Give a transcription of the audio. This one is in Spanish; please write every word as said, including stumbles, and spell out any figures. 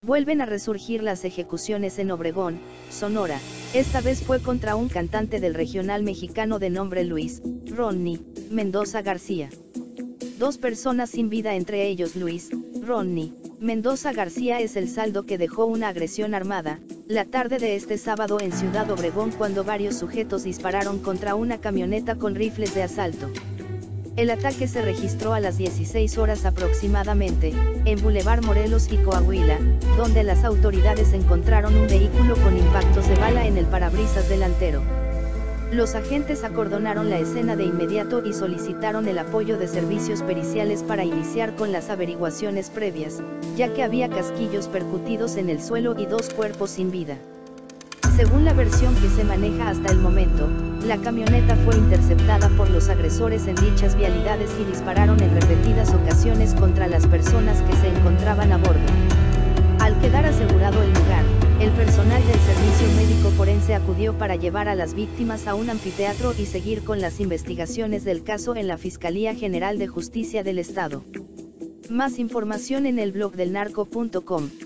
Vuelven a resurgir las ejecuciones en Obregón, Sonora. Esta vez fue contra un cantante del regional mexicano de nombre Luis Ronnie Mendoza García. Dos personas sin vida, entre ellos Luis Ronnie Mendoza García, es el saldo que dejó una agresión armada la tarde de este sábado en Ciudad Obregón, cuando varios sujetos dispararon contra una camioneta con rifles de asalto. El ataque se registró a las dieciséis horas aproximadamente, en Boulevard Morelos y Coahuila, donde las autoridades encontraron un vehículo con impactos de bala en el parabrisas delantero. Los agentes acordonaron la escena de inmediato y solicitaron el apoyo de servicios periciales para iniciar con las averiguaciones previas, ya que había casquillos percutidos en el suelo y dos cuerpos sin vida. Según la versión que se maneja hasta el momento, la camioneta fue interceptada por los agresores en dichas vialidades y dispararon en repetidas ocasiones contra las personas que se encontraban a bordo. Al quedar asegurado el lugar, el personal del Servicio Médico Forense acudió para llevar a las víctimas a un anfiteatro y seguir con las investigaciones del caso en la Fiscalía General de Justicia del Estado. Más información en el blog del narco punto com.